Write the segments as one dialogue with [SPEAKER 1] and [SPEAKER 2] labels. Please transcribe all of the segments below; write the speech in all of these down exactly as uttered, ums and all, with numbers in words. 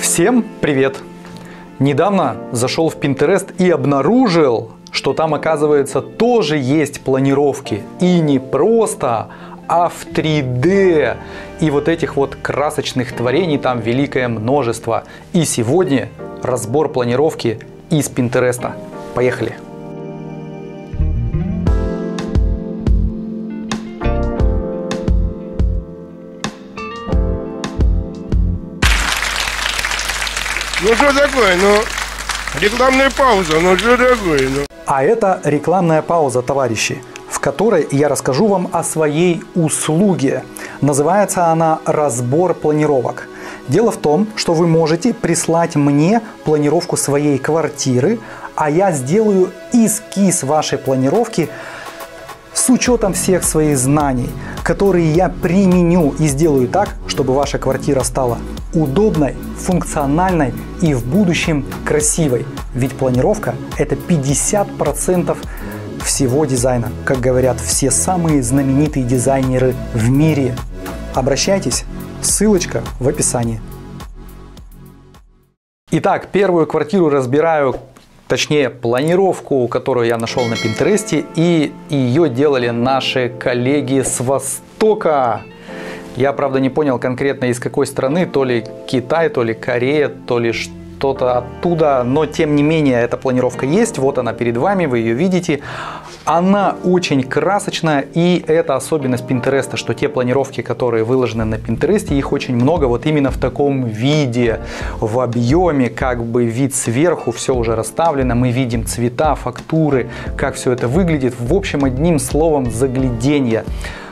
[SPEAKER 1] Всем привет! Недавно зашел в Pinterest и обнаружил, что там, оказывается, тоже есть планировки. И не просто, а в три дэ. И вот этих вот красочных творений там великое множество. И сегодня разбор планировки из Pinterest. Поехали!
[SPEAKER 2] Ну что такое, ну, рекламная пауза, ну что такое, ну.
[SPEAKER 1] А это рекламная пауза, товарищи, в которой я расскажу вам о своей услуге. Называется она «Разбор планировок». Дело в том, что вы можете прислать мне планировку своей квартиры, а я сделаю эскиз вашей планировки с учетом всех своих знаний, которые я применю и сделаю так, чтобы ваша квартира стала удобной, функциональной и в будущем красивой. Ведь планировка – это пятьдесят процентов всего дизайна, как говорят все самые знаменитые дизайнеры в мире. Обращайтесь, ссылочка в описании. Итак, первую квартиру разбираю, точнее планировку, которую я нашел на Pinterest, и ее делали наши коллеги с Востока. Я, правда, не понял конкретно из какой страны, то ли Китай, то ли Корея, то ли что-то оттуда, но тем не менее эта планировка есть, вот она перед вами, вы ее видите. Она очень красочная, и это особенность Pinterest, что те планировки, которые выложены на Pinterest, их очень много вот именно в таком виде, в объеме, как бы вид сверху, все уже расставлено, мы видим цвета, фактуры, как все это выглядит, в общем, одним словом, загляденье.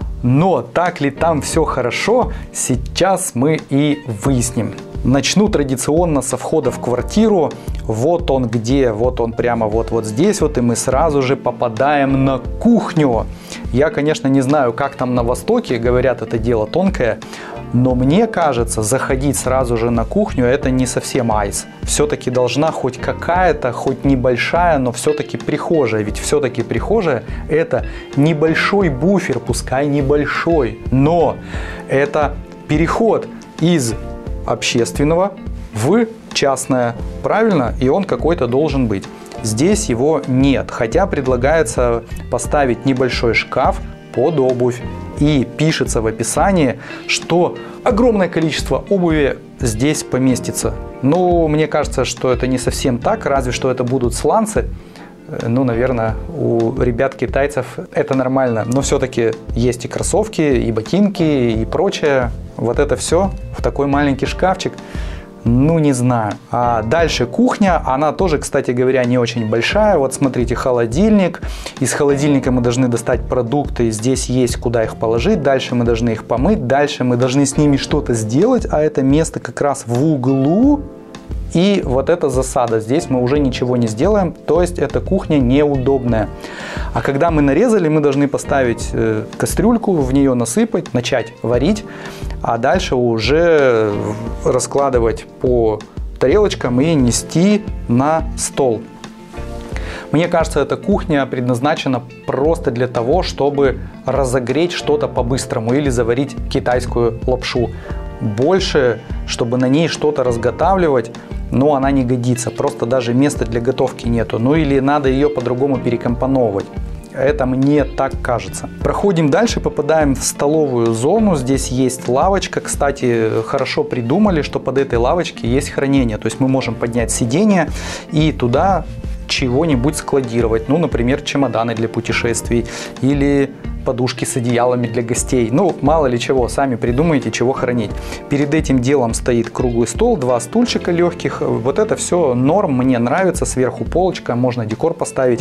[SPEAKER 1] Но так ли там все хорошо, сейчас мы и выясним. Начну традиционно со входа в квартиру. Вот он где, вот он прямо вот, вот здесь вот, и мы сразу же попадаем на кухню. Я, конечно, не знаю, как там на Востоке, говорят, это дело тонкое, но мне кажется, заходить сразу же на кухню — это не совсем айс. Все-таки должна хоть какая-то, хоть небольшая, но все-таки прихожая. Ведь все-таки прихожая — это небольшой буфер, пускай небольшой, но это переход из общественного в частное, правильно? И он какой-то должен быть. Здесь его нет, хотя предлагается поставить небольшой шкаф под обувь. И пишется в описании, что огромное количество обуви здесь поместится. Ну, мне кажется, что это не совсем так, разве что это будут сланцы. Ну, наверное, у ребят-китайцев это нормально. Но все-таки есть и кроссовки, и ботинки, и прочее. Вот это все в такой маленький шкафчик. Ну, не знаю. А дальше кухня. Она тоже, кстати говоря, не очень большая. Вот смотрите, холодильник. Из холодильника мы должны достать продукты. Здесь есть куда их положить. Дальше мы должны их помыть. Дальше мы должны с ними что-то сделать. А это место как раз в углу. И вот эта засада. Здесь мы уже ничего не сделаем. То есть эта кухня неудобная. А когда мы нарезали, мы должны поставить кастрюльку, в нее насыпать, начать варить. А дальше уже раскладывать по тарелочкам и нести на стол. Мне кажется, эта кухня предназначена просто для того, чтобы разогреть что-то по-быстрому или заварить китайскую лапшу. Больше, чтобы на ней что-то разготавливать, но она не годится. Просто даже места для готовки нету. Ну или надо ее по-другому перекомпоновывать. Это мне так кажется. Проходим дальше, попадаем в столовую зону. Здесь есть лавочка. Кстати, хорошо придумали, что под этой лавочкой есть хранение. То есть мы можем поднять сиденье и туда чего-нибудь складировать. Ну, например, чемоданы для путешествий или подушки с одеялами для гостей. Ну, мало ли чего, сами придумайте, чего хранить. Перед этим делом стоит круглый стол, два стульчика легких. Вот это все норм, мне нравится. Сверху полочка, можно декор поставить.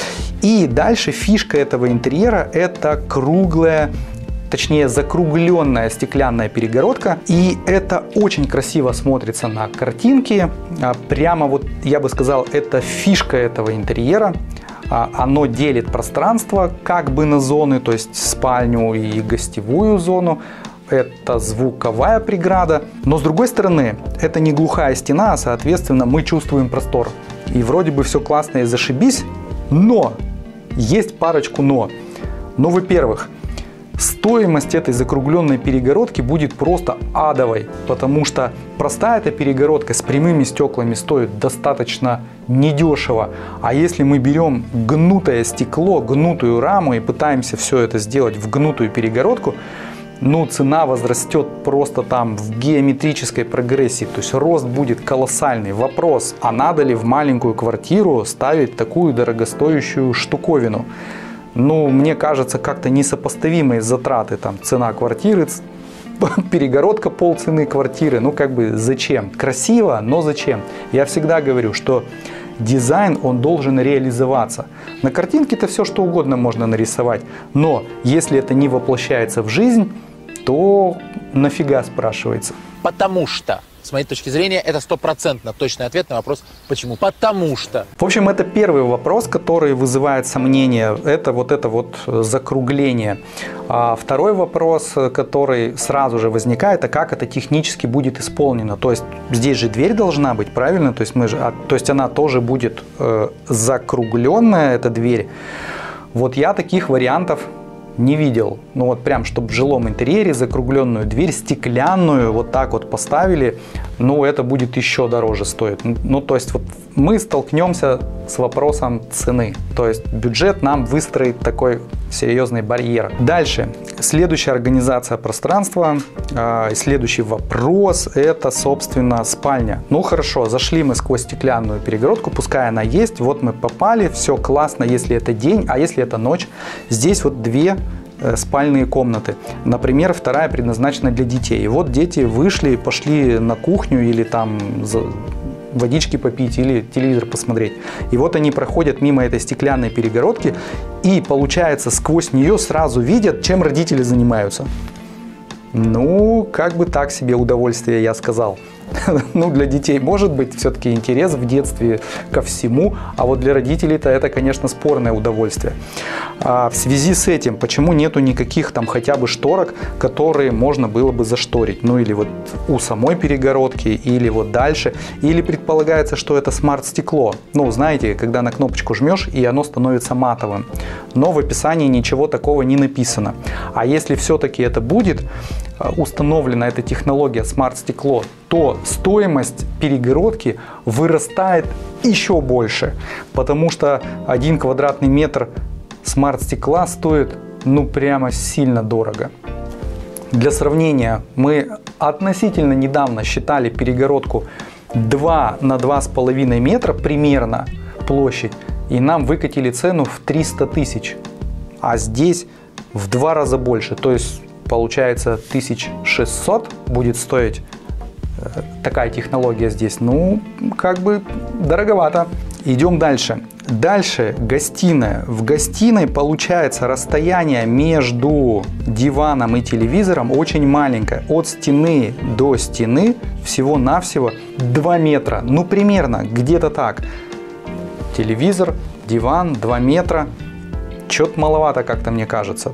[SPEAKER 1] И дальше фишка этого интерьера — это круглая, точнее закругленная стеклянная перегородка. И это очень красиво смотрится на картинке. Прямо вот, я бы сказал, это фишка этого интерьера. Оно делит пространство как бы на зоны, то есть спальню и гостевую зону. Это звуковая преграда. Но с другой стороны, это не глухая стена, а соответственно мы чувствуем простор. И вроде бы все классно и зашибись, но есть парочку но. Ну, во-первых, стоимость этой закругленной перегородки будет просто адовой, потому что простая эта перегородка с прямыми стеклами стоит достаточно недешево. А если мы берем гнутое стекло, гнутую раму и пытаемся все это сделать в гнутую перегородку, ну, цена возрастет просто там в геометрической прогрессии, то есть рост будет колоссальный. Вопрос, а надо ли в маленькую квартиру ставить такую дорогостоящую штуковину? Ну, мне кажется, как-то несопоставимые затраты, там, цена квартиры, перегородка полцены квартиры, ну, как бы зачем? Красиво, но зачем? Я всегда говорю, что дизайн, он должен реализоваться. На картинке-то все что угодно можно нарисовать, но если это не воплощается в жизнь, то нафига, спрашивается?
[SPEAKER 3] Потому что, с моей точки зрения, это стопроцентно точный ответ на вопрос «почему?». Потому что.
[SPEAKER 1] В общем, это первый вопрос, который вызывает сомнения. Это вот это вот закругление. А второй вопрос, который сразу же возникает, а как это технически будет исполнено. То есть здесь же дверь должна быть, правильно? То есть, мы же, а, то есть она тоже будет э, закругленная, эта дверь. Вот я таких вариантов не видел. Ну вот прям, чтобы в жилом интерьере закругленную дверь, стеклянную, вот так вот поставили, ну это будет еще дороже стоить. Ну то есть вот мы столкнемся с вопросом цены. То есть бюджет нам выстроит такой серьезный барьер. Дальше. Следующая организация пространства, э, следующий вопрос, это, собственно, спальня. Ну хорошо, зашли мы сквозь стеклянную перегородку, пускай она есть, вот мы попали, все классно, если это день, а если это ночь. Здесь вот две э, спальные комнаты. Например, вторая предназначена для детей. И вот дети вышли, пошли на кухню или там за водички попить или телевизор посмотреть. И вот они проходят мимо этой стеклянной перегородки и, получается, сквозь нее сразу видят, чем родители занимаются. Ну, как бы так себе удовольствие, я сказал. Ну, для детей может быть все-таки интерес в детстве ко всему, а вот для родителей-то это, конечно, спорное удовольствие. А в связи с этим, почему нету никаких там хотя бы шторок, которые можно было бы зашторить? Ну, или вот у самой перегородки, или вот дальше. Или предполагается, что это смарт-стекло. Ну, знаете, когда на кнопочку жмешь, и оно становится матовым. Но в описании ничего такого не написано. А если все-таки это будет установлена эта технология смарт-стекло, то стоимость перегородки вырастает еще больше, потому что один квадратный метр смарт-стекла стоит ну прямо сильно дорого. Для сравнения, мы относительно недавно считали перегородку два на два с половиной метра примерно площадь, и нам выкатили цену в триста тысяч, а здесь в два раза больше, то есть получается тысяча шестьсот будет стоить э, такая технология здесь. Ну, как бы дороговато. Идем дальше. Дальше гостиная. В гостиной получается расстояние между диваном и телевизором очень маленькое. От стены до стены всего-навсего два метра. Ну, примерно, где-то так. Телевизор, диван, два метра. Чё-то маловато как-то, мне кажется.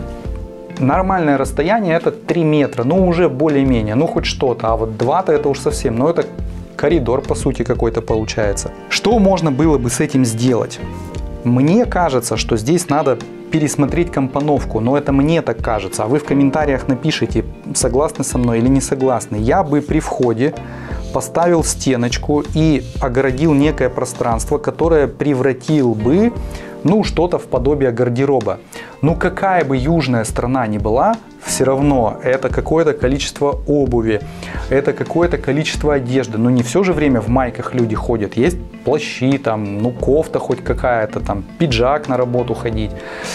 [SPEAKER 1] Нормальное расстояние это три метра, ну уже более-менее, ну хоть что-то, а вот два-то это уж совсем, ну это коридор по сути какой-то получается. Что можно было бы с этим сделать? Мне кажется, что здесь надо пересмотреть компоновку, но это мне так кажется, а вы в комментариях напишите, согласны со мной или не согласны. Я бы при входе поставил стеночку и огородил некое пространство, которое превратил бы ну, что-то в подобие гардероба. Ну, какая бы южная страна ни была, все равно это какое-то количество обуви, это какое-то количество одежды. Но не все же время в майках люди ходят. Есть плащи, там, ну, кофта хоть какая-то, там, пиджак на работу ходить,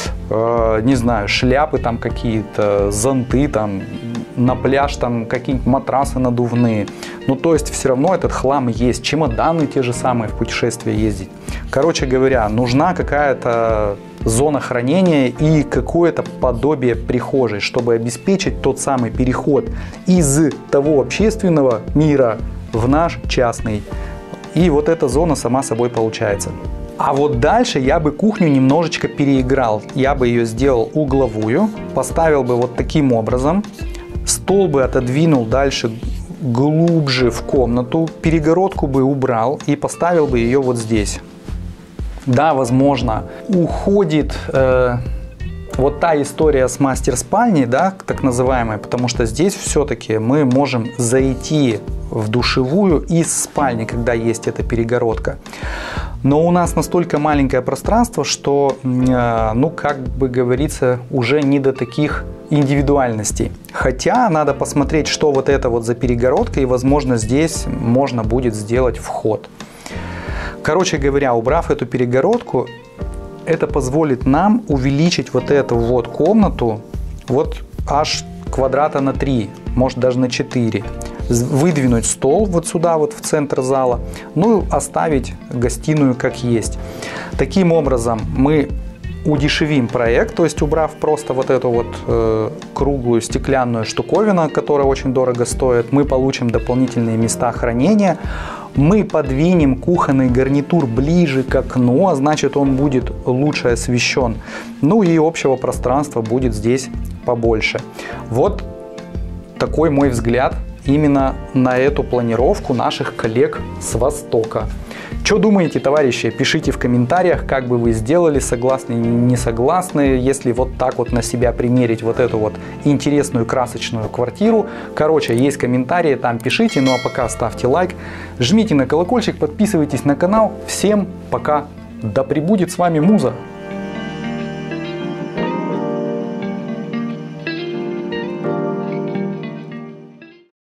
[SPEAKER 1] э, не знаю, шляпы там какие-то, зонты там, на пляж там какие-нибудь матрасы надувные. Ну, то есть, все равно этот хлам есть. Чемоданы те же самые в путешествие ездить. Короче говоря, нужна какая-то зона хранения и какое-то подобие прихожей, чтобы обеспечить тот самый переход из того общественного мира в наш частный. И вот эта зона сама собой получается. А вот дальше я бы кухню немножечко переиграл. Я бы ее сделал угловую, поставил бы вот таким образом. Стол бы отодвинул дальше глубже в комнату, перегородку бы убрал и поставил бы ее вот здесь. Да, возможно, уходит э, вот та история с мастер-спальней, да, так называемой, потому что здесь все-таки мы можем зайти в душевую из спальни, когда есть эта перегородка. Но у нас настолько маленькое пространство, что, ну, как бы говорится, уже не до таких индивидуальностей. Хотя надо посмотреть, что вот это вот за перегородка, и, возможно, здесь можно будет сделать вход. Короче говоря, убрав эту перегородку, это позволит нам увеличить вот эту вот комнату вот аж квадрата на три, может даже на четыре. Выдвинуть стол вот сюда, вот в центр зала, ну и оставить гостиную как есть. Таким образом мы удешевим проект, то есть убрав просто вот эту вот э, круглую стеклянную штуковину, которая очень дорого стоит, мы получим дополнительные места хранения. Мы подвинем кухонный гарнитур ближе к окну, а значит он будет лучше освещен. Ну и общего пространства будет здесь побольше. Вот такой мой взгляд именно на эту планировку наших коллег с Востока. Что думаете, товарищи? Пишите в комментариях, как бы вы сделали, согласны, не согласны, если вот так вот на себя примерить вот эту вот интересную красочную квартиру. Короче, есть комментарии, там пишите, ну а пока ставьте лайк, жмите на колокольчик, подписывайтесь на канал. Всем пока, да пребудет с вами Муза!